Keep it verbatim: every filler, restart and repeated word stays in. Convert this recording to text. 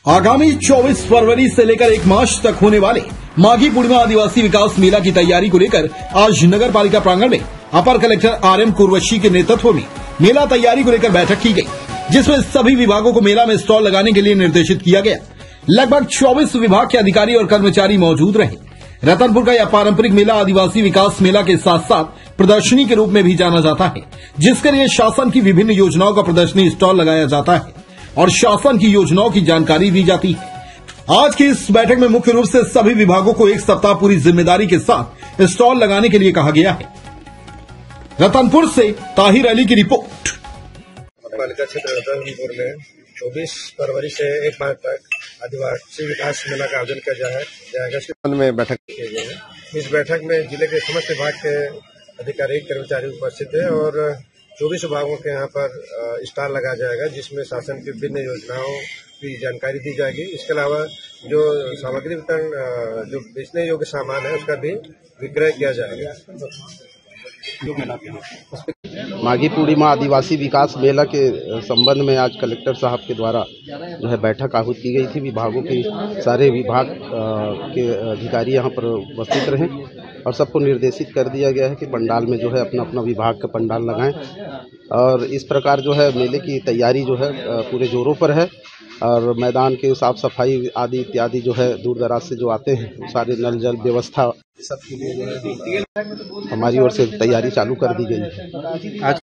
आगामी चौबीस फरवरी से लेकर एक मार्च तक होने वाले माघी पूर्णिमा आदिवासी विकास मेला की तैयारी को लेकर आज नगर पालिका प्रांगण में upper collector R M Kurvashi के नेतृत्व में मेला तैयारी को लेकर बैठक की गई, जिसमें सभी विभागों को मेला में स्टॉल लगाने के लिए निर्देशित किया गया। लगभग चौबीस विभाग के अधिकारी और कर्मचारी मौजूद रहे। रतनपुर का यह पारंपरिक मेला आदिवासी विकास मेला के साथ साथ प्रदर्शनी के रूप में भी जाना जाता है, जिसके लिए शासन की विभिन्न योजनाओं का प्रदर्शनी स्टॉल लगाया जाता है और शासन की योजनाओं की जानकारी दी जाती है। आज की इस बैठक में मुख्य रूप से सभी विभागों को एक सप्ताह पूरी जिम्मेदारी के साथ स्टॉल लगाने के लिए कहा गया है। रतनपुर से ताहिर अली की रिपोर्ट। पालिका क्षेत्र रतनपुर में चौबीस फरवरी से एक मार्च तक आदिवासी विकास मेला का आयोजन किया जाएगा। इस में बैठक की गई है। इस बैठक में जिले के समस्त विभाग के अधिकारी कर्मचारी उपस्थित है और चौबीस विभागों के यहाँ पर स्टॉल लगाया जाएगा, जिसमें शासन की विभिन्न योजनाओं की जानकारी दी जाएगी। इसके अलावा जो सामग्री वितरण जो बेचने योग्य सामान है उसका भी विक्रय किया जाएगा। माघी पूर्णिमा आदिवासी विकास मेला के संबंध में आज कलेक्टर साहब के द्वारा जो है बैठक आहूत की गई थी। विभागों के सारे विभाग के अधिकारी यहाँ पर उपस्थित रहे और सबको निर्देशित कर दिया गया है कि पंडाल में जो है अपना अपना विभाग का पंडाल लगाएं और इस प्रकार जो है मेले की तैयारी जो है पूरे जोरों पर है और मैदान के साफ सफाई आदि इत्यादि जो है दूर दराज से जो आते हैं सारे नल जल व्यवस्था सबके लिए हमारी ओर से तैयारी चालू कर दी गई है। आज